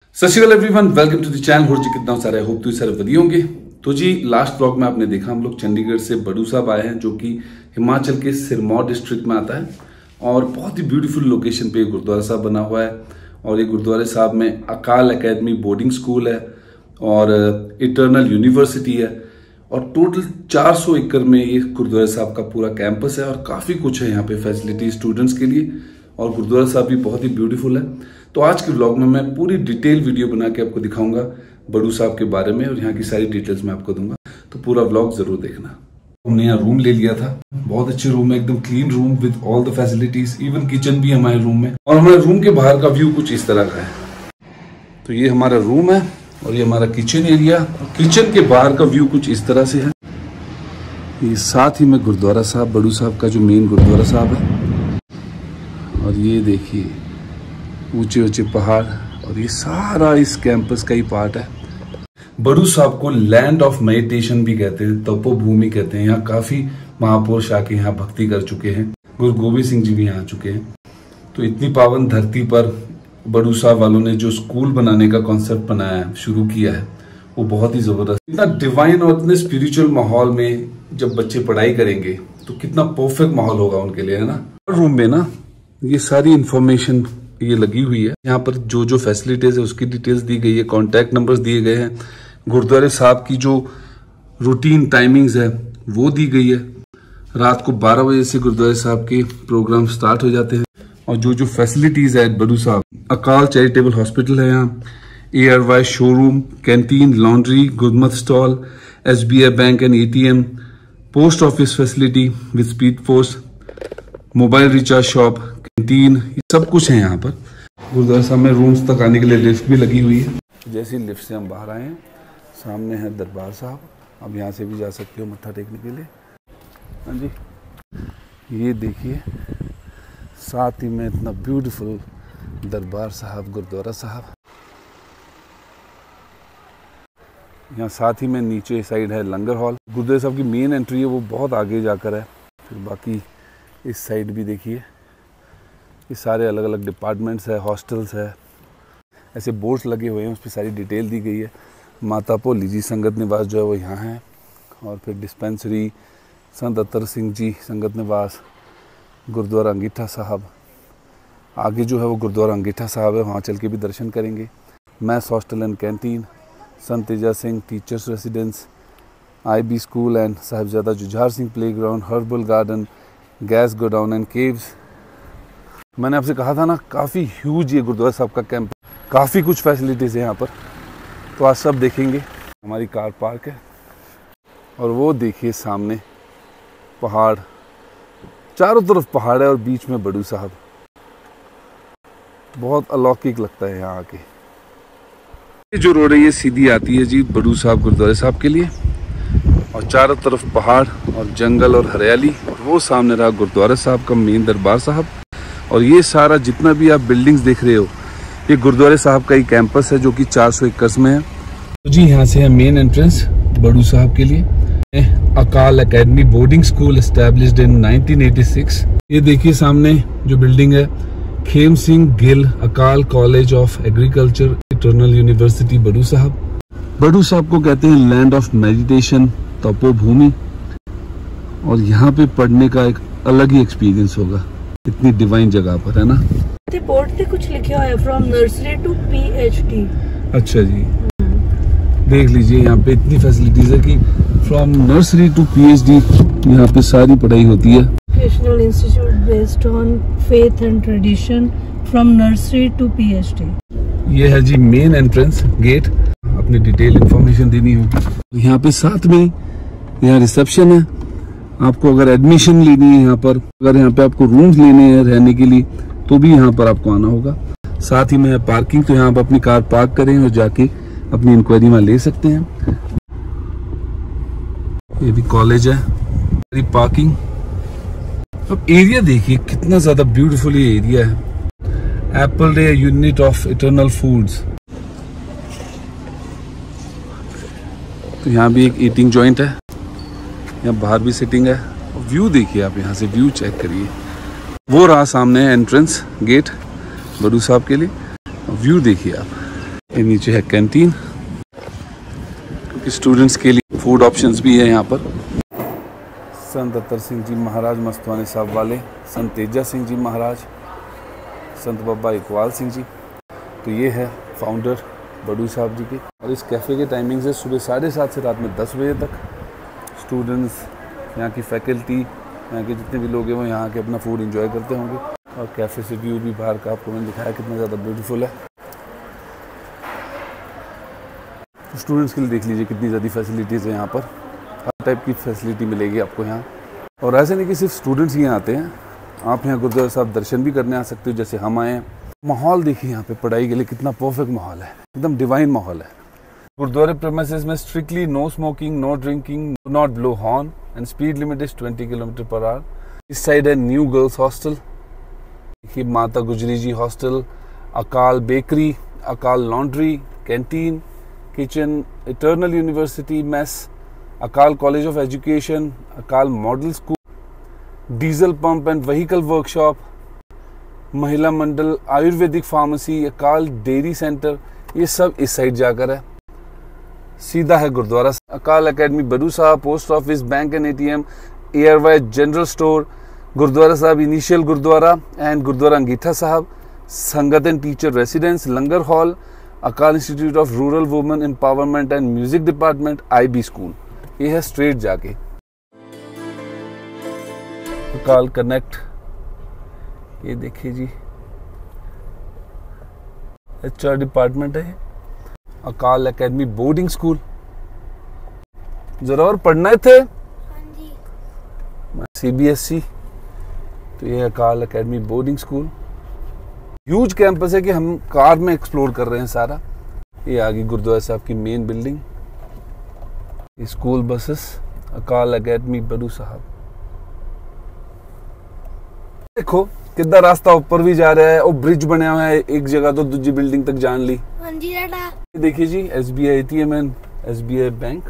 सत Sri Akal everyone, welcome to the channel. हो जी कितना सारे, होप तो सारे वधिया होंगे। तो जी लास्ट ब्लॉग में आपने देखा हम लोग चंडीगढ़ से बड़ू साहब आए हैं, जो कि हिमाचल के सिरमौर डिस्ट्रिक्ट में आता है और बहुत ही ब्यूटीफुल लोकेशन पे गुरुद्वारा साहब बना हुआ है। और ये गुरुद्वारे साहब में अकाल एकेडमी बोर्डिंग स्कूल है और इटर्नल यूनिवर्सिटी है और टोटल 400 एकड़ में ये गुरुद्वारा साहब का पूरा कैंपस है और काफी कुछ है यहाँ पे फैसिलिटी स्टूडेंट्स के लिए। और गुरुद्वारा साहब भी बहुत ही ब्यूटीफुल है। तो आज के व्लॉग में मैं पूरी डिटेल वीडियो बना के आपको दिखाऊंगा बड़ू साहब के बारे में और यहाँ की सारी डिटेल्स मैं आपको दूंगा, तो पूरा व्लॉग जरूर देखना। हमने यहाँ रूम ले लिया था, बहुत अच्छे रूम है, एकदम clean room with all the facilities, even kitchen भी हमारे रूम में। और हमारे रूम के बाहर का व्यू कुछ इस तरह का है। तो ये हमारा रूम है और ये हमारा किचन एरिया। किचन के बाहर का व्यू कुछ इस तरह से है। ये साथ ही में गुरुद्वारा साहब, बड़ू साहब का जो मेन गुरुद्वारा साहब है। और ये देखिए ऊंचे ऊंचे पहाड़ और ये सारा इस कैंपस का ही पार्ट है। बड़ू साहब को लैंड ऑफ मेडिटेशन भी कहते हैं, तपोभूमि कहते हैं। यहाँ काफी महापुरुष आके यहाँ भक्ति कर चुके हैं। गुरु गोविंद सिंह जी भी यहाँ आ चुके हैं। तो इतनी पावन धरती पर बड़ू साहब वालों ने जो स्कूल बनाने का कॉन्सेप्ट बनाया है, शुरू किया है, वो बहुत ही जबरदस्त। इतना डिवाइन और इतने स्पिरिचुअल माहौल में जब बच्चे पढ़ाई करेंगे तो कितना परफेक्ट माहौल होगा उनके लिए, है ना। रूम में ना ये सारी इंफॉर्मेशन ये लगी हुई है। यहाँ पर जो जो फैसिलिटीज है उसकी डिटेल्स दी गई है, कॉन्टैक्ट नंबर्स दिए गए हैं। गुरुद्वारे साहब की जो रूटीन टाइमिंग्स है वो दी गई है। रात को 12 बजे से गुरुद्वारे साहब के प्रोग्राम स्टार्ट हो जाते हैं। और जो जो फैसिलिटीज है बड़ू साहब, अकाल चैरिटेबल हॉस्पिटल है यहाँ, ARY showroom, canteen, laundry, Gurmat stall, SBI bank and ATM, post office facility with speed post, mobile recharge shop, canteen, ये सब कुछ है यहाँ पर। गुरुद्वारा साहब में रूम्स तक आने के लिए लिफ्ट भी लगी हुई है। जैसे ही लिफ्ट से हम बाहर आए हैं, सामने है दरबार साहब। अब यहाँ से भी जा सकते हो मत्था टेकने के लिए। हाँ जी, ये देखिए साथ ही में इतना ब्यूटीफुल दरबार साहब, गुरुद्वारा साहब। यहाँ साथ ही में नीचे साइड है लंगर हॉल। गुरुद्वारा साहब की मेन एंट्री है वो बहुत आगे जाकर है। फिर बाकी इस साइड भी देखिए, ये सारे अलग अलग डिपार्टमेंट्स है, हॉस्टल्स है, ऐसे बोर्ड्स लगे हुए हैं, उस पर सारी डिटेल दी गई है। माता भोली जी संगत निवास जो है वो यहाँ है। और फिर डिस्पेंसरी, संत अतर सिंह जी संगत निवास, गुरुद्वारा अंगीठा साहब। आगे जो है वो गुरुद्वारा अंगीठा साहब है, वहाँ चल के भी दर्शन करेंगे। Mess hostel and canteen, Sant Teja Singh teachers residence, IB school and Sahibzada Jujhar Singh playground, herbal garden, gas godown and caves. मैंने आपसे कहा था ना, काफ़ी ह्यूज ये गुरुद्वारा साहब का कैंप, काफ़ी कुछ फैसिलिटीज़ है यहाँ पर। तो आज सब देखेंगे। हमारी कार पार्क है और वो देखिए सामने पहाड़, चारों तरफ पहाड़ है और बीच में बड़ू साहब। बहुत अलौकिक लगता है यहाँ आके। ये जो रोड है ये सीधी आती है जी बड़ू साहब गुरुद्वारे साहब के लिए, और चारों तरफ पहाड़ और जंगल और हरियाली। और वो सामने रहा गुरुद्वारा साहब का मेन दरबार साहब। और ये सारा जितना भी आप बिल्डिंग्स देख रहे हो, ये गुरुद्वारे साहब का ही कैंपस है जो कि 400 एकड़ में है। तो जी यहाँ से है मेन एंट्रेंस बड़ू साहब के लिए। Akal academy boarding school established in 1986। ये देखिए सामने जो बिल्डिंग है, Khem Singh Gill Akal college of agriculture eternal university Baru Sahib. बड़ू साहब को कहते हैं लैंड ऑफ मेडिटेशन, तपोभूमि। और यहाँ पे पढ़ने का एक अलग ही एक्सपीरियंस होगा, इतनी डिवाइन जगह पर, है ना। बोर्ड पे कुछ लिखा हुआ है फ्रॉम नर्सरी टू PhD। अच्छा जी, देख लीजिए यहाँ पे इतनी फैसिलिटीज है कि फ्रॉम नर्सरी टू PhD यहाँ पे सारी पढ़ाई होती है। Educational institute based on faith and tradition from nursery to PhD। ये है जी मेन एंट्रेंस गेट। अपनी डिटेल इंफॉर्मेशन देनी होगी। यहाँ पे साथ में यहाँ रिसेप्शन है। आपको अगर एडमिशन लेनी है यहाँ पर, अगर यहाँ पे आपको रूम्स लेने हैं रहने के लिए, तो भी यहाँ पर आपको आना होगा। साथ ही में है पार्किंग, तो यहाँ पर अपनी कार पार्क करें और जाके अपनी इंक्वायरी में ले सकते हैं। ये भी कॉलेज है। पार्किंग। अब एरिया देखिए कितना ज्यादा ब्यूटीफुल ये एरिया है। Apple day unit of eternal foods. तो यहाँ भी एक ईटिंग जॉइंट है, यहाँ बाहर भी सिटिंग है। व्यू देखिए आप, यहाँ से व्यू चेक करिए। वो रहा सामने एंट्रेंस गेट बड़ू साहब के लिए। व्यू देखिए आप। ये नीचे है कैंटीन, क्योंकि स्टूडेंट्स के लिए फूड ऑप्शंस भी है यहाँ पर। संत अत्तर सिंह जी महाराज मस्तवानी साहब वाले, संत तेजा सिंह जी महाराज, संत बाबा इकबाल सिंह जी। तो ये है फाउंडर बड़ू साहब जी के। और इस कैफ़े के टाइमिंग्स है सुबह 7:30 से रात में 10 बजे तक। स्टूडेंट्स, यहाँ की फैकल्टी, यहाँ के जितने भी लोग हैं वो यहाँ के अपना फूड एंजॉय करते होंगे। और कैफ़े से व्यू भी बाहर का आपको मैंने दिखाया कितना ज़्यादा ब्यूटीफुल है। स्टूडेंट्स के लिए देख लीजिए कितनी ज़्यादा फैसिलिटीज़ है यहाँ पर, हर टाइप की फैसिलिटी मिलेगी आपको यहाँ। और ऐसे नहीं कि सिर्फ स्टूडेंट्स ही आते हैं, आप यहाँ गुरुद्वारा साहब दर्शन भी करने आ सकते हो, जैसे हम आए हैं। माहौल देखिए यहाँ पे पढ़ाई के लिए कितना परफेक्ट माहौल है, एकदम डिवाइन माहौल है। गुरुद्वारे प्रेमिसेस में strictly no smoking, no drinking, not blow horn and speed limit is 20 km/h। इस साइड है न्यू गर्ल्स हॉस्टल, देखिए Mata Gujri ji hostel, Akal bakery, Akal laundry, canteen, kitchen, eternal university mess, Akal college of education, Akal model school, diesel pump and vehicle workshop, Mahila Mandal, ayurvedic pharmacy, Akal dairy centre, ये सब इस side जाकर है। सीधा है गुरुद्वारा, अकाल academy Baru Sahib, post office, bank and ATM, एयरवाइज general store, Gurdwara Sahib initial Gurdwara and Gurdwara Angitha Sahib, sangat and teacher residence, langar hall, Akal institute of rural women empowerment and music department, IB school. ये है स्ट्रेट जाके अकाल कनेक्ट। ये देखिए जी HR डिपार्टमेंट है। अकाल एकेडमी बोर्डिंग स्कूल, जरा और पढ़ना थे CBSE। तो ये Akal academy boarding school, huge campus है कि हम कार में एक्सप्लोर कर रहे हैं सारा। ये आ गई गुरुद्वारा साहब की main building, school buses, Akal academy Baru Sahib. देखो कितना रास्ता ऊपर भी जा रहा है और ब्रिज बना हुआ है, एक जगह तो दूसरी बिल्डिंग तक जान ली। देखिए जी SBI ATM and SBI bank,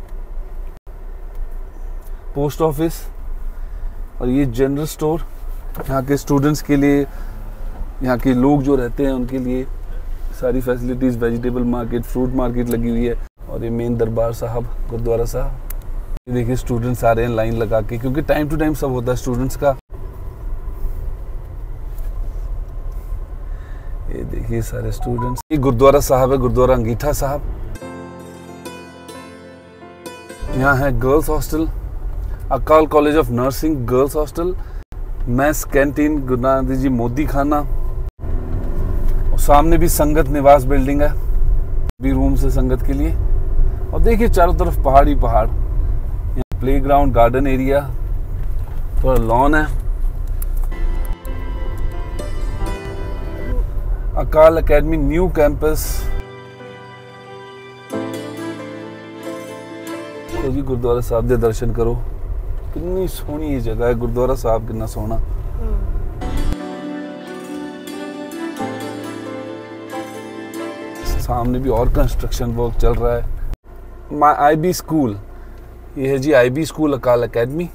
post office, और ये जनरल स्टोर यहाँ के स्टूडेंट्स के लिए, यहाँ के लोग जो रहते हैं उनके लिए सारी facilities, vegetable market, fruit market लगी हुई है। और ये मेन दरबार साहब गुरुद्वारा साहब। ये देखिए स्टूडेंट्स आ रहे हैं लाइन लगा के, क्योंकि टाइम टू टाइम सब होता है स्टूडेंट्स का। ये देखिए सारे स्टूडेंट्स। ये गुरुद्वारा साहब है, गुरुद्वारा अंगीठा साहब। यहाँ है girls hostel, Akal college of nursing girls hostel, mess, canteen, Guru Nanak Dev ji Modi खाना, और सामने भी संगत निवास बिल्डिंग है, भी रूम से संगत के लिए। और देखिए चारों तरफ पहाड़ ही पहाड़, यहाँ प्ले ग्राउंड, गार्डन एरिया, थोड़ा लॉन है। Akal academy new campus. तो जी गुरुद्वारा साहब के दर्शन करो, कितनी सोहनी ये जगह है गुरुद्वारा साहब, कितना सोहना। सामने भी और कंस्ट्रक्शन वर्क चल रहा है। IB स्कूल, ये है जी IB स्कूल अकाल एकेडमी।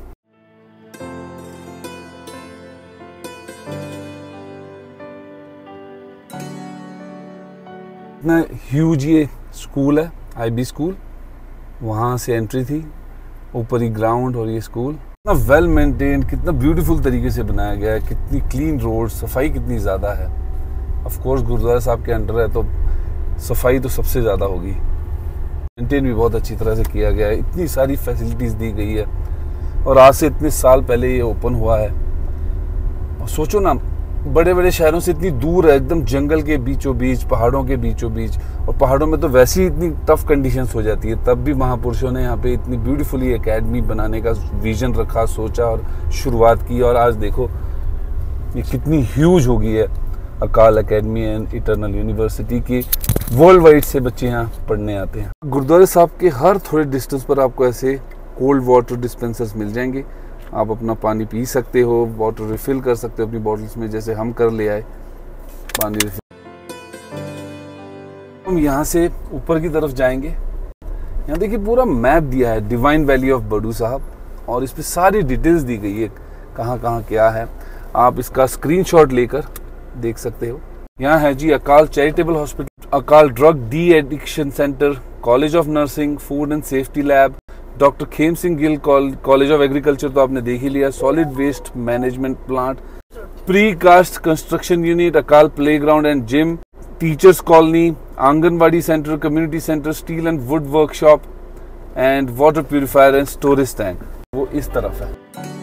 इतना ह्यूज ये स्कूल है IB स्कूल, वहाँ से एंट्री थी, ऊपर ही ग्राउंड और ये स्कूल। कितना वेल मेंटेन, कितना ब्यूटीफुल तरीके से बनाया गया है, कितनी क्लीन रोड, सफाई कितनी ज़्यादा है। ऑफ कोर्स गुरुद्वारा साहब के अंडर है तो सफाई तो सबसे ज़्यादा होगी। मेंटेन भी बहुत अच्छी तरह से किया गया है, इतनी सारी फैसिलिटीज़ दी गई है। और आज से इतने साल पहले ये ओपन हुआ है। और सोचो ना, बड़े बड़े शहरों से इतनी दूर है, एकदम जंगल के बीचों बीच, पहाड़ों के बीचों बीच। और पहाड़ों में तो वैसे ही इतनी टफ कंडीशंस हो जाती है, तब भी महापुरुषों ने यहाँ पे इतनी ब्यूटीफुली एकेडमी बनाने का विजन रखा, सोचा और शुरुआत की। और आज देखो ये कितनी ह्यूज हो गई है। Akal academy and eternal university की वर्ल्ड वाइड से बच्चे यहाँ पढ़ने आते हैं। गुरुद्वारा साहब के हर थोड़े डिस्टेंस पर आपको ऐसे कोल्ड वाटर डिस्पेंसर्स मिल जाएंगे। आप अपना पानी पी सकते हो, वाटर रिफिल कर सकते हो अपनी बॉटल्स में, जैसे हम कर ले आए पानी रिफिल। हम यहाँ से ऊपर की तरफ जाएंगे। यहाँ देखिए पूरा मैप दिया है डिवाइन वैली ऑफ बड़ू साहब, और इस पर सारी डिटेल्स दी गई है, कहाँ कहाँ क्या है। आप इसका स्क्रीनशॉट लेकर देख सकते हो। यहाँ है जी Akal charitable hospital Akal drug de addiction centre, college of nursing, food and safety lab, doctor Khem Singh Gill college of agriculture तो आपने देख ही लिया, solid waste management plant, precast construction unit, Akal playground and gym, teachers colony, anganwadi centre, community centre, steel and wood workshop and water purifier and storage tank, वो इस तरफ है।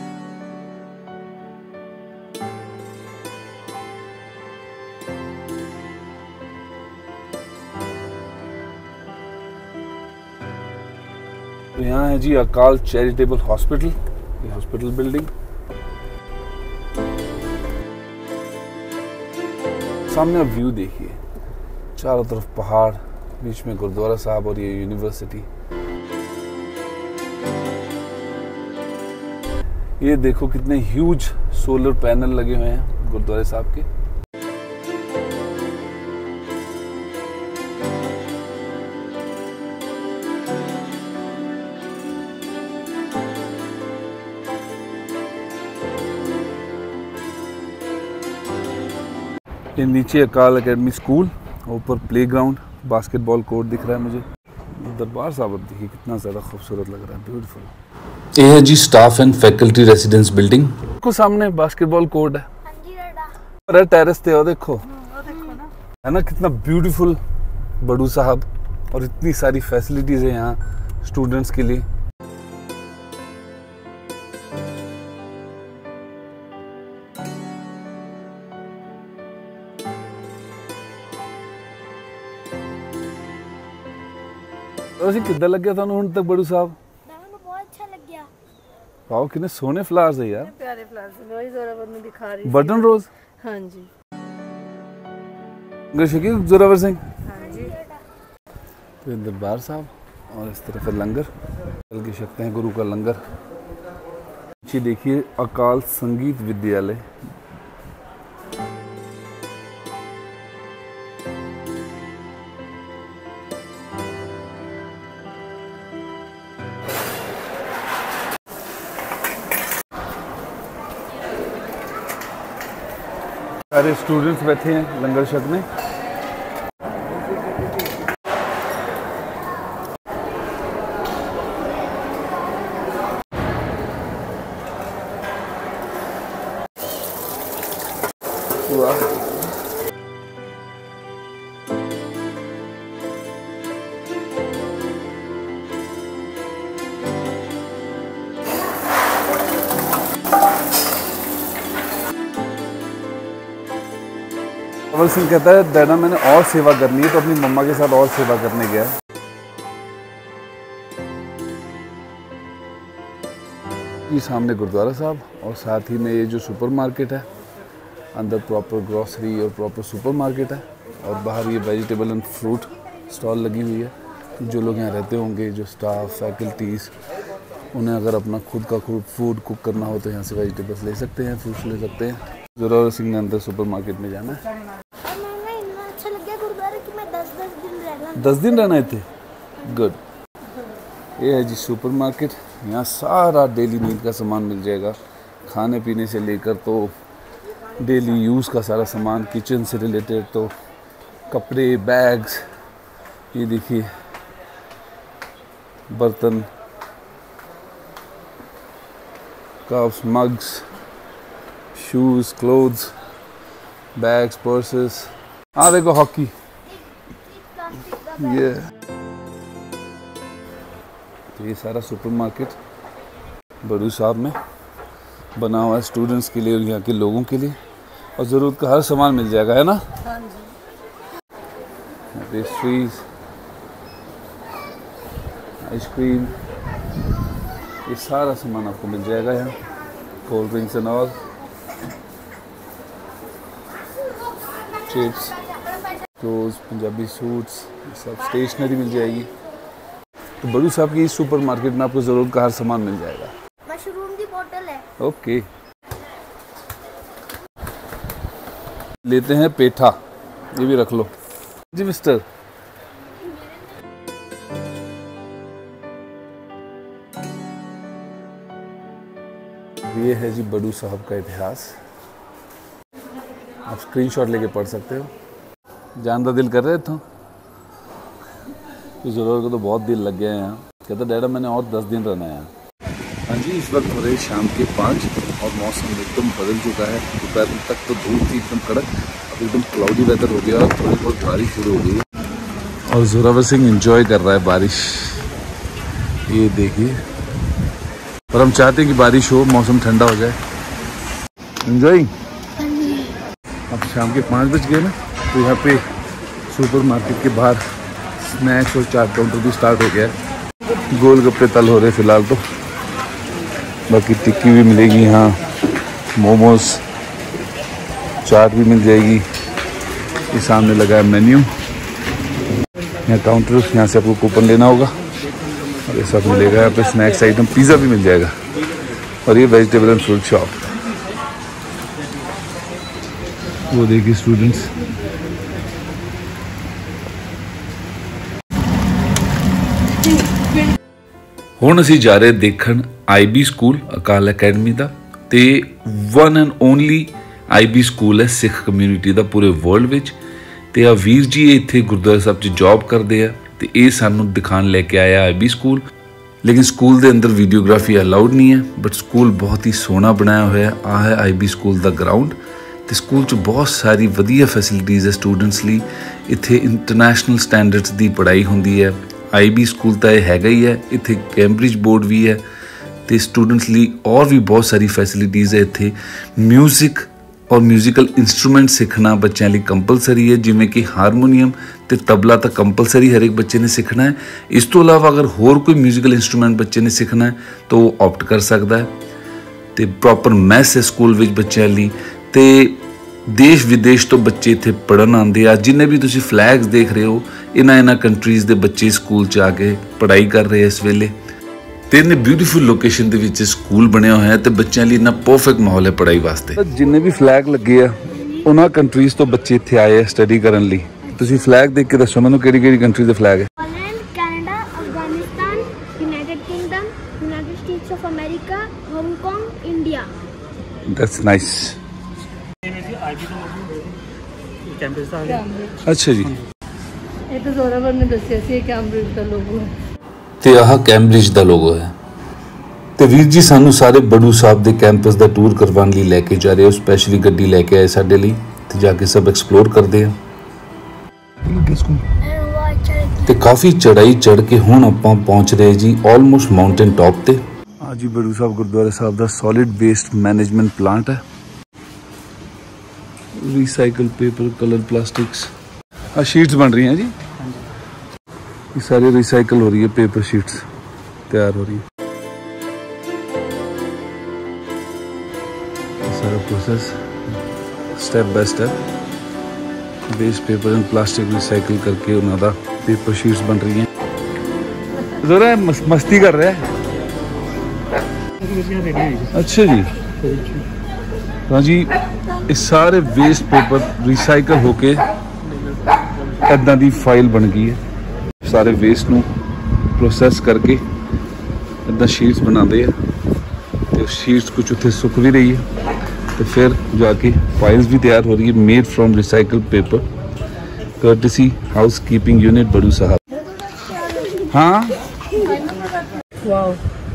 तो यहाँ है जी अकाल चैरिटेबल हॉस्पिटल, ये हॉस्पिटल बिल्डिंग। सामने आप व्यू देखिए, चारों तरफ पहाड़, बीच में गुरुद्वारा साहब और ये यूनिवर्सिटी। ये देखो कितने ह्यूज सोलर पैनल लगे हुए हैं गुरुद्वारे साहब के। ये नीचे अकाल एकेडमी स्कूल, ऊपर प्लेग्राउंड, बास्केटबॉल कोर्ट दिख रहा है मुझे। दरबार साहब देखिए कितना ज़्यादा खूबसूरत लग रहा है, ब्यूटीफुल। ये है जी staff and faculty residence building, को सामने बास्केटबॉल कोर्ट है। अरे टेरेस थे, देखो है ना कितना ब्यूटीफुल बड़ू साहब, और इतनी सारी फैसिलिटीज है यहाँ स्टूडेंट्स के लिए। कितना लग गया था ਹੁਣ तक बड़ू साहब? ਮੈਨੂੰ ਬਹੁਤ अच्छा लग गया। वाओ कितने सोने फ्लावर्स है यार, प्यारे फ्लावर्स हैं, वही जोरावर में दिखा रही। Button rose. हाँ जी। शकील जोरावर सिंह। हाँ जी। तो दरबार साहब और इस तरफ लंगर, कल की सकते हैं गुरु का लंगर। नीचे देखिए अकाल संगीत विद्यालय। सारे स्टूडेंट्स बैठे हैं लंगर छकने। कंवल सिंह कहता है डैडा मैंने और सेवा करनी है, तो अपनी मम्मा के साथ और सेवा करने गया। ये सामने गुरुद्वारा साहब और साथ ही में ये जो सुपर मार्केट है, अंदर प्रॉपर ग्रोसरी और प्रॉपर सुपर मार्केट है, और बाहर ये वेजिटेबल एंड फ्रूट स्टॉल लगी हुई है। जो लोग यहाँ रहते होंगे, जो स्टाफ फैकल्टीज़, उन्हें अगर अपना खुद का फूड कुक करना हो तो यहाँ से वेजिटेबल्स ले सकते हैं, फ्रूट्स ले सकते हैं। जोरावर सिंह ने अंदर सुपर मार्केट में जाना है। 10 दिन रहना थे, गुड। ये है जी सुपर मार्केट, यहाँ सारा डेली नीड का सामान मिल जाएगा, खाने पीने से लेकर तो डेली यूज़ का सारा सामान, किचन से रिलेटेड तो कपड़े, बैग्स, ये देखिए बर्तन, cups, mugs, shoes, clothes, bags, purses. हाँ देखो हॉकी, ये तो ये सारा सुपर मार्केट बड़ू साहब में बना हुआ है स्टूडेंट्स के लिए और यहाँ के लोगों के लिए, और ज़रूरत का हर सामान मिल जाएगा, है ना? हाँ जी। पेस्ट्रीज, आइसक्रीम, ये सारा सामान आपको मिल जाएगा यहाँ, cold drinks and all, chips, clothes, Punjabi suits, सब स्टेशनरी मिल जाएगी। तो बड़ू साहब की इस सुपर मार्केट में आपको ज़रूरत का हर सामान मिल जाएगा। मशरूम की बोतल है। ओके, लेते हैं पेठा, ये भी रख लो जी मिस्टर। ये है जी बड़ू साहब का इतिहास, आप स्क्रीनशॉट लेके पढ़ सकते हो। जानदा दिल कर रहे थे। ज़रूर को तो बहुत दिल लग गया है यहाँ। कहता डैडा मैंने और 10 दिन रहना है यहाँ। हाँ जी, इस वक्त हो रहे शाम के 5 और मौसम एकदम बदल चुका है। दोपहर तक तो धूप थी एकदम कड़क, अब एकदम क्लाउडी वेदर हो गया और थोड़ी बहुत बारिश शुरू हो गई है और जोरावर सिंह एंजॉय कर रहा है बारिश, ये देखिए। और हम चाहते हैं कि बारिश हो, मौसम ठंडा हो जाए। एंजॉयिंग। अब शाम के 5 बज गए ना, तो यहाँ पे सुपरमार्केट के बाहर स्नैक्स और चाट काउंटर भी स्टार्ट हो गया है। गोलगप्पे तल हो रहे फिलहाल तो, बाकी टिक्की भी मिलेगी यहाँ, मोमोज, चाट भी मिल जाएगी। ये सामने लगा है मेन्यू, यहाँ काउंटर, यहाँ से आपको कूपन लेना होगा और ये सब मिलेगा। यहाँ पे स्नैक्स आइटम, पिज़्ज़ा भी मिल जाएगा। और ये वेजिटेबल एंड फ्रूट शॉप। वो देखिए स्टूडेंट्स, ਹੁਣ ਅਸੀਂ ਜਾ ਰਹੇ ਦੇਖਣ IB ਸਕੂਲ ਅਕਾਲ ਅਕੈਡਮੀ ਦਾ। ਤੇ one and only IB school ਹੈ ਸਿੱਖ ਕਮਿਊਨਿਟੀ ਦਾ ਪੂਰੇ ਵਰਲਡ ਵਿੱਚ। ਤੇ ਆ ਵੀਰ ਜੀ ਇੱਥੇ ਗੁਰਦੁਆਰਾ ਸਾਹਿਬ 'ਚ ਜੌਬ ਕਰਦੇ ਆ ਤੇ ਇਹ ਸਾਨੂੰ ਦਿਖਾਣ ਲੈ ਕੇ ਆਇਆ IB ਸਕੂਲ। ਲੇਕਿਨ ਸਕੂਲ ਦੇ ਅੰਦਰ ਵੀਡੀਓਗ੍ਰਾਫੀ ਅਲਾਉਡ ਨਹੀਂ ਹੈ, ਬਟ ਸਕੂਲ ਬਹੁਤ ਹੀ ਸੋਹਣਾ ਬਣਾਇਆ ਹੋਇਆ। ਆ ਹੈ IB ਸਕੂਲ ਦਾ ਗਰਾਊਂਡ ਤੇ ਸਕੂਲ 'ਚ ਬਹੁਤ ਸਾਰੀ ਵਧੀਆ ਫੈਸਿਲਿਟੀਜ਼ ਹੈ ਸਟੂਡੈਂਟਸ ਲਈ। ਇੱਥੇ ਇੰਟਰਨੈਸ਼ਨਲ ਸਟੈਂਡਰਡਸ ਦੀ ਪੜ੍ਹਾਈ ਹੁੰਦੀ ਹੈ। IB ਸਕੂਲ ਤਾਂ ਇਹ ਹੈਗਾ ਹੀ ਹੈ, ਇੱਥੇ ਕੈਂਬਰਿਜ ਬੋਰਡ ਵੀ ਹੈ ਤੇ ਸਟੂਡੈਂਟਸ ਲਈ ਔਰ ਵੀ ਬਹੁਤ ਸਾਰੀ ਫੈਸਿਲਿਟੀਜ਼ ਹੈ ਇੱਥੇ। ਮਿਊਜ਼ਿਕ ਔਰ ਮਿਊਜ਼ੀਕਲ ਇੰਸਟਰੂਮੈਂਟ ਸਿੱਖਣਾ ਬੱਚਿਆਂ ਲਈ ਕੰਪਲਸਰੀ ਹੈ, ਜਿਵੇਂ ਕਿ ਹਾਰਮੋਨੀਅਮ ਤੇ ਤਬਲਾ ਤਾਂ ਕੰਪਲਸਰੀ ਹਰ ਇੱਕ ਬੱਚੇ ਨੇ ਸਿੱਖਣਾ ਹੈ। ਇਸ ਤੋਂ ਇਲਾਵਾ ਅਗਰ ਹੋਰ ਕੋਈ ਮਿਊਜ਼ੀਕਲ ਇੰਸਟਰੂਮੈਂਟ ਬੱਚੇ ਨੇ ਸਿੱਖਣਾ ਹੈ ਤਾਂ ਉਹ ਆਪਟ ਕਰ ਸਕਦਾ ਹੈ। ਤੇ ਪ੍ਰੋਪਰ ਮੈਸ ਹੈ ਸਕੂਲ ਵਿੱਚ ਬੱਚਿਆਂ ਲਈ ਤੇ देश विदेश तो बच्चे इत्थे पढ़न आते हैं। जिन्ने भी तुसी फ्लैग्स देख रहे हो, इन्हां कंट्रीज़ के बच्चे स्कूल च आके पढ़ाई कर रहे हैं इस वेले। ते इन्ने ब्यूटीफुल लोकेशन दे विच स्कूल बनया होया ते बच्चों लिए इन्ना परफेक्ट माहौल है पढ़ाई वास्ते। जिन्ने भी फ्लैग लगे आ उन्हां कंट्रीज़ तो बच्चे इत्थे आए हैं स्टडी करन लई। तुसी फ्लैग देख के दसो मैनूं किहड़ी-किहड़ी कंट्री दे फ्लैग है? Poland, Canada, Afghanistan, United Kingdom, United States of America, Hong Kong, India. That's nice. अच्छा जी, ਇਹ ਤਾਂ ਜ਼ੋਰਾਵਰ ਨੇ ਦੱਸਿਆ ਸੀ ਕੈਂਬਰਿਜ ਦਾ ਲੋਗੋ ਹੈ ਤੇ ਆਹ ਕੈਂਬਰਿਜ ਦਾ ਲੋਗੋ ਹੈ। ਤੇ ਵੀਰ ਜੀ ਸਾਨੂੰ ਸਾਰੇ ਬੜੂ ਸਾਹਿਬ ਦੇ ਕੈਂਪਸ ਦਾ ਟੂਰ ਕਰਵਾਉਣ ਲਈ ਲੈ ਕੇ ਜਾ ਰਹੇ ਹੋ। ਸਪੈਸ਼ਲੀ ਗੱਡੀ ਲੈ ਕੇ ਆਏ ਸਾਡੇ ਲਈ ਤੇ ਜਾ ਕੇ ਸਭ ਐਕਸਪਲੋਰ ਕਰਦੇ ਆ। ਤੇ ਕਾਫੀ ਚੜਾਈ ਚੜ ਕੇ ਹੁਣ ਆਪਾਂ ਪਹੁੰਚ ਰਹੇ ਜੀ ਆਲਮੋਸਟ ਮਾਊਂਟੇਨ ਟੌਪ ਤੇ। ਆ ਜੀ ਬੜੂ ਸਾਹਿਬ ਗੁਰਦੁਆਰਾ ਸਾਹਿਬ ਦਾ ਸੋਲਿਡ ਵੇਸਟ ਮੈਨੇਜमेंट प्लांट है। Recycle paper, colour plastics, sheets बन रही हैं जी। ये सारी रिसाइकल हो रही है, पेपर शीट्स तैयार हो रही है। सारा process step by step waste paper and plastic recycle करके उन्होंने पेपर शीट्स बन रही हैं। जरा मस्ती कर रहे हैं। अच्छा जी, हाँ जी, ਇਹ ਸਾਰੇ ਵੇਸਟ ਪੇਪਰ ਰੀਸਾਈਕਲ ਹੋ ਕੇ ਇੱਦਾਂ ਦੀ ਫਾਈਲ ਬਣ ਗਈ ਹੈ। ਸਾਰੇ ਵੇਸਟ ਨੂੰ ਪ੍ਰੋਸੈਸ ਕਰਕੇ ਇੱਦਾਂ ਸ਼ੀਟਸ ਬਣਾਉਂਦੇ ਆ ਤੇ ਉਹ ਸ਼ੀਟਸ ਕੁਝ ਉੱਥੇ ਸੁੱਕ ਵੀ ਰਹੀ ਹੈ ਤੇ ਫਿਰ ਜਾ ਕੇ ਫਾਈਲਸ ਵੀ ਤਿਆਰ ਹੋ ਰਹੀ ਹੈ made from recycle paper courtesy housekeeping unit Baru Sahib. हाँ ਵਾਓ,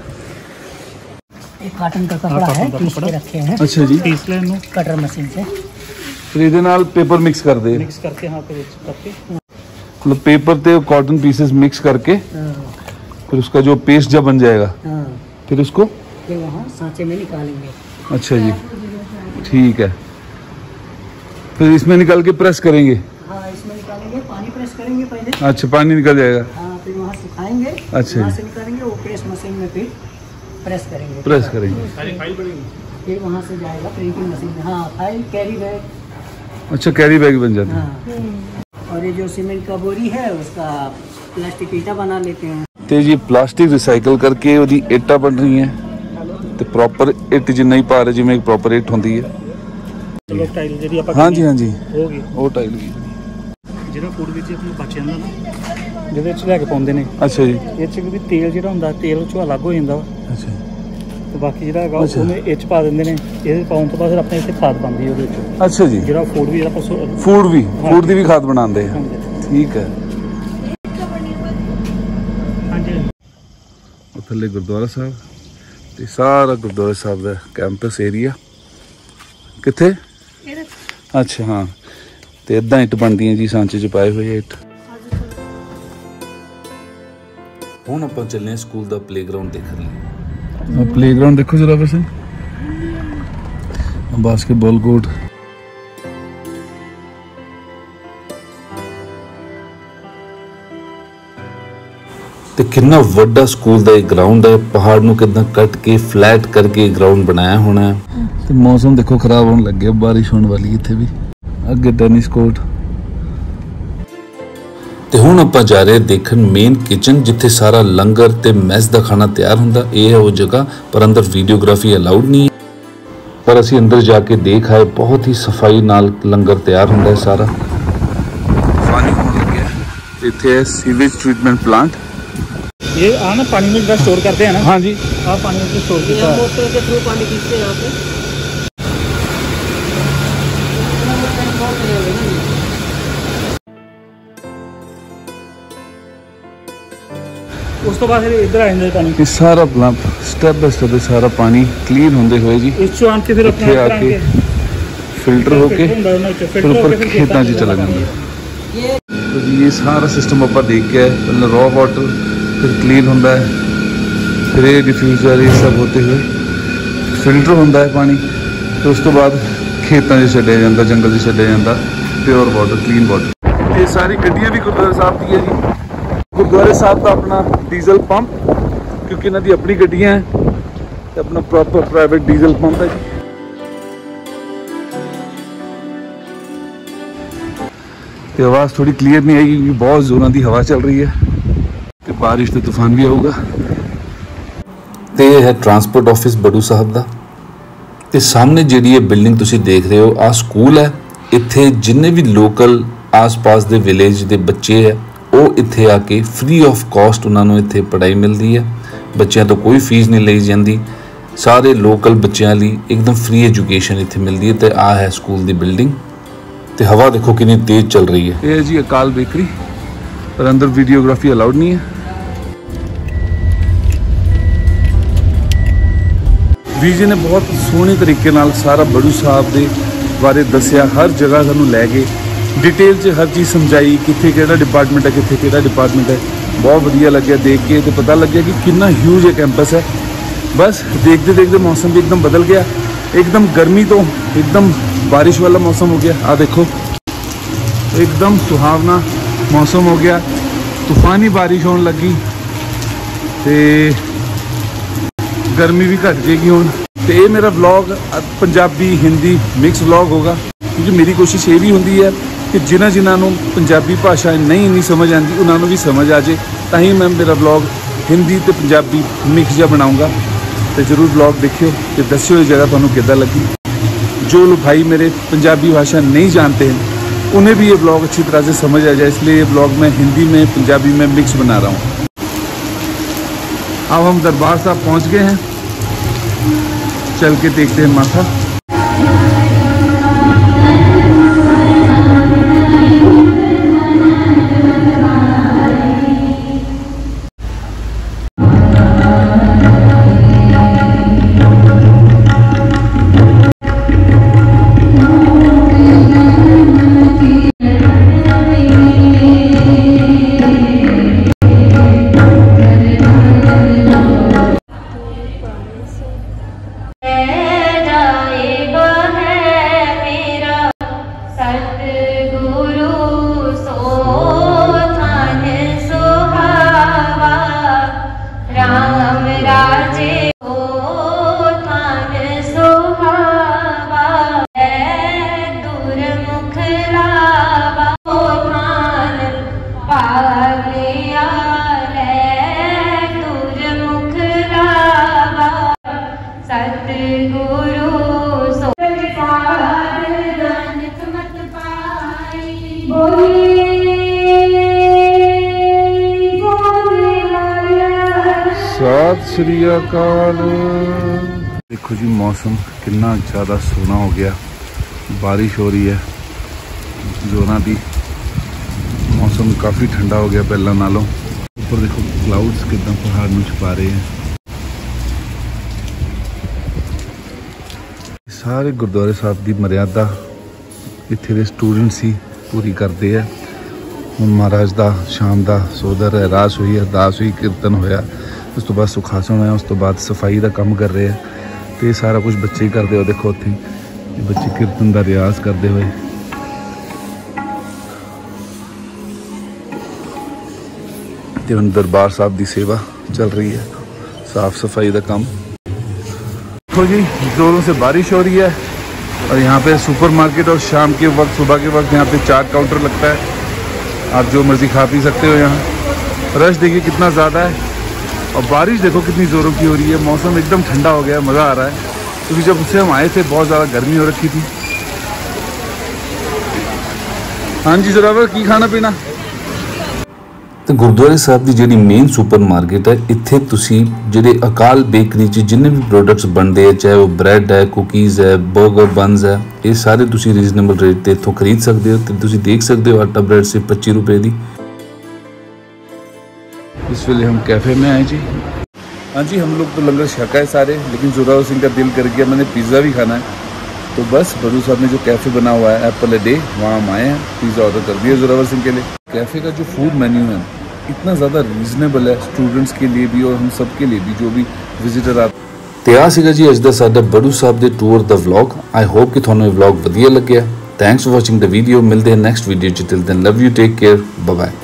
एक काटन का कपड़ा है, पीस के रखे हैं। अच्छा जी, पीस लें कटर मशीन से। फिर ਇਹਦੇ ਨਾਲ पेपर मिक्स कर दे, मिक्स करके हाँ पे करके मतलब पेपर ते कॉटन पीसेस मिक्स करके फिर उसका जो पेस्ट जब बन जाएगा फिर उसको फिर वहाँ सांचे में निकालेंगे। अच्छा जी, ठीक है। फिर इसमें निकाल के प्रेस करेंगे? हाँ, इसमें निकालेंगे, पानी प्रेस करेंगे पहले। अच्छा, पानी निकल जाएगा। हाँ, फिर वहाँ सुखाएंगे। अच्छा, वहाँ से निकालेंगे, वो प्रेस मशीन में फिर प्रेस करेंगे। प्रेस करेंगे, फिर वहाँ से जाएगा प्रिंटिंग मशीन में। हाँ, फाइल कैरी बैग। अच्छा, कैरी बैग बन जाता है। हाँ, और ये जो सीमेंट का बोरी है उसका प्लास्टिक ईटा बना लेते हैं। तो जी प्लास्टिक रिसाइकल करके वो ईटा बन रही है तो प्रॉपर इट जिन्ना ही भार है जिवें एक प्रॉपर इट होंदी है। चलो टाइल जी आप हाँ जी, हाँ जी, होगी वो टाइल भी ਜਿਹੜਾ ਫੂਡ ਵਿੱਚ ਆਪਣੇ ਬਚ ਜਾਂਦਾ ਨਾ ਜਿਹਦੇ ਵਿੱਚ ਲੈ ਕੇ ਪਾਉਂਦੇ ਨੇ। ਅੱਛਾ ਜੀ, ਇਹ ਚ ਵੀ ਤੇਲ ਜਿਹੜਾ ਹੁੰਦਾ ਤੇਲ ਵਿੱਚੋਂ ਅਲੱਗ ਹੋ ਜਾਂਦਾ ਵਾ। ਅੱਛਾ, ਤੇ ਬਾਕੀ ਜਿਹੜਾ ਹੈਗਾ ਉਹਨੇ ਇਹ ਚ ਪਾ ਦਿੰਦੇ ਨੇ। ਇਹਦੇ ਪਾਉਣ ਤੋਂ ਬਾਅਦ ਆਪਣੇ ਇੱਥੇ ਖਾਦ ਬਣਦੀ ਹੈ ਉਹਦੇ ਵਿੱਚ। ਅੱਛਾ ਜੀ, ਜਿਹੜਾ ਫੂਡ ਵੀ ਜਿਹੜਾ ਫੂਡ ਦੀ ਵੀ ਖਾਦ ਬਣਾਉਂਦੇ ਆ। ਠੀਕ ਹੈ। थल्ले गुरुद्वारा साहब ते सारा गुरुद्वारा साहब दा कैंपस एरिया कित्थे अच्छा हाँ ते इदां इट बनदियां जी सांचे च पाए हुए इट। हुण आपां चलने स्कूल दा प्लेग्राउंड देखण लई। प्लेग्राउंड देखो जरा वैसे बास्केटबॉल कोर्ट ते कितना वड्डा स्कूल दा ग्राउंड है। पहाड़ नूं कितना कट के फ्लैट करके ग्राउंड बनाया होना है। ते मौसम देखो खराब होने लग गया, बारिश होने वाली इत्थे भी। अगे टेनिस कोर्ट ते हुण आपां जा रहे देखण मेन किचन जिथे सारा लंगर ते मैस दा खाना तैयार हुंदा। ये है वो जगह पर अंदर वीडियोग्राफी अलाउड नहीं है, पर असी अंदर जाके देख आए बहुत ही सफाई नाल लंगर तैयार हुंदा है सारा। पानी होने लग गया इत्थे है सीवेज ट्रीटमेंट प्लांट। ये ना पानी में जो स्टोर करते हैं ना। हाँ जी आप पानी में स्टोर करते हैं, मोटर के थ्रू पानी खींचते हैं यहाँ पे। उस तो बाद फिर इधर आ जाए पानी। ये सारा स्टेप बाय स्टेप सारा पानी क्लीन होंदे हुए जी इस आन के फिर अपने आके फिल्टर होके फिर ऊपर खेतां 'च चला जांदा। तो जी ये सारा सिस्टम आपां देख के पहले रॉ वाटर फिर क्लीन होंदा है, फिर ये डिफ्यूजर ये सब होते हुए फिल्टर होंदा है पानी, तो उस तो बाद खेतां 'च छड्डिया जांदा, जंगल 'च छड्डिया जांदा प्योर वाटर क्लीन वाटर। ये सारी गड्डियां भी गुरुद्वारा साहब दी है जी। गुरुद्वारे साहब का अपना डीजल पंप, क्योंकि इन्हां दी अपनी गड्डियां हैं तो अपना प्रॉपर प्राइवेट डीजल पंप है जी। तो आवाज़ थोड़ी क्लियर नहीं आएगी क्योंकि बहुत जोरों की हवा चल रही है तो बारिश तो तूफान भी आऊगा। तो ये है ट्रांसपोर्ट ऑफिस बड़ू साहब का। तो सामने जी बिल्डिंग तुसी देख रहे हो आ स्कूल है। इत्थे जिन्ने भी लोकल आस पास के विलेज के बच्चे है वो इत्थे आके फ्री ऑफ कॉस्ट उन्होंने इत्थे पढ़ाई मिलती है। बच्चों तो कोई फीस नहीं ली जाती, सारे लोकल बच्चों लिए एकदम फ्री एजुकेशन इत्थे मिलती है। तो आ है स्कूल की बिल्डिंग। तो हवा देखो कितनी तेज चल रही है। ये जी अकाल बेकरी, पर अंदर वीडियोग्राफी अलाउड नहीं है। वी जी ने बहुत सोहने तरीके नाल सारा बड़ू साहब के बारे दसिया, हर जगह सानू लैके डिटेल च हर चीज़ समझाई, कित्थे केड़ा डिपार्टमेंट है कित्थे केड़ा डिपार्टमेंट है। बहुत वधिया लग्या देख के, तो पता लग गया कि कितना ह्यूज ये कैंपस है। बस देखते देखते मौसम भी एकदम बदल गया, एकदम गर्मी तो एकदम बारिश वाला मौसम हो गया। आ देखो एकदम सुहावना मौसम हो गया, तूफानी बारिश होने लगी ते गर्मी भी घट जाएगी हुण। तो ये मेरा vlog Punjabi Hindi mix vlog होगा, क्योंकि मेरी कोशिश ये भी होंदी है कि जिन्होंने पंजाबी भाषा नहीं समझ आती उन्होंने भी समझ आ जाए, ताही मैं मेरा व्लॉग हिंदी तो पंजाबी मिक्स जा बनाऊँगा। तो जरूर व्लॉग देखियो तो दस्यो ये जगह तुहानू किद्दां लगी। जो लोग भाई मेरे पंजाबी भाषा नहीं जानते हैं उन्हें भी ये ब्लॉग अच्छी तरह से समझ आ जाए, इसलिए ये ब्लॉग मैं हिंदी में पंजाबी में मिक्स बना रहा हूँ। अब हम दरबार साहब पहुँच गए हैं, चल के देखते हैं माथा। सत श्री अकाल। देखो जी मौसम कितना ज़्यादा सोहना हो गया, बारिश हो रही है जोरां दी, मौसम काफ़ी ठंडा हो गया पहला नालों। ऊपर देखो क्लाउड्स कितना पहाड़ ਨੂੰ छुपा रहे हैं। सारे गुरुद्वारे साहब की मर्यादा इत्थे दे स्टूडेंट्स ही पूरी करते हैं। ਹੁਣ महाराज का शाम का सोदर रहरास हुई, अरदास हुई, कीर्तन होया, उस तो बाद सुखासन होया, उस तो बाद सफाई का काम कर रहे हैं। तो ये सारा कुछ बच्चे ही करते हो। देखो उत्थे बच्चे कीर्तन का रियाज करते हुए। तो हुण दरबार साहब की सेवा चल रही है, साफ सफाई का काम। देखो जी जोरों से बारिश हो रही है और यहाँ पे सुपरमार्केट और शाम के वक्त सुबह के वक्त यहाँ पे चाट काउंटर लगता है। आप जो मर्जी खा पी सकते हो। यहाँ रश देखिए कितना ज़्यादा है और बारिश देखो कितनी ज़ोरों की हो रही है। मौसम एकदम ठंडा हो गया है, मज़ा आ रहा है, क्योंकि जब उससे हम आए थे बहुत ज़्यादा गर्मी हो रखी थी। हाँ जी जोरावर, की खाना पीना? तो गुरुद्वारे साहब की जी मेन सुपरमार्केट है, इत्थे तुसी जिहड़े अकाल बेकरी च जिन्ने भी प्रोडक्ट्स बनते हैं, चाहे वो ब्रैड है, कुकीज़ है, बर्गर बन्स है, ये सारे तुसी रीजनेबल रेट ते इत्थों खरीद सकते हो। तो तुसी देख सकते हो आटा ब्रेड से 25 रुपए की। इस वेले हम कैफ़े में आए जी। हाँ जी, हम लोग तो लंगर छका है सारे, लेकिन जोरावर सिंह का दिल कर गया, मैंने पिज़्ज़ा भी खाना है। तो बस बड़ू साहब ने जो कैफ़े बना हुआ है एप्पल ए डे, वहाँ हम आए हैं, पिज़्ज़ा ऑर्डर कर दिया जोरावर सिंह के लिए। कैफ़े का जो फूड मेन्यू है इतना ज़्यादा रीजनेबल है स्टूडेंट्स के लिए भी और हम सब के लिए भी, जो भी विजिटर आते। ਤੇ ਆ ਸੀਗਾ ਜੀ ਅੱਜ ਦਾ ਸਾਡਾ ਬੜੂ ਸਾਹਿਬ ਦੇ ਟੂਰ ਦਾ ਵਲੌਗ। ਆਈ ਹੋਪ ਕਿ ਤੁਹਾਨੂੰ ਇਹ ਵਲੌਗ ਵਧੀਆ ਲੱਗਿਆ। Thanks for watching the video. ਮਿਲਦੇ ਹਾਂ ਨੈਕਸਟ ਵੀਡੀਓ ਚ। Till then love you, take care, bye bye.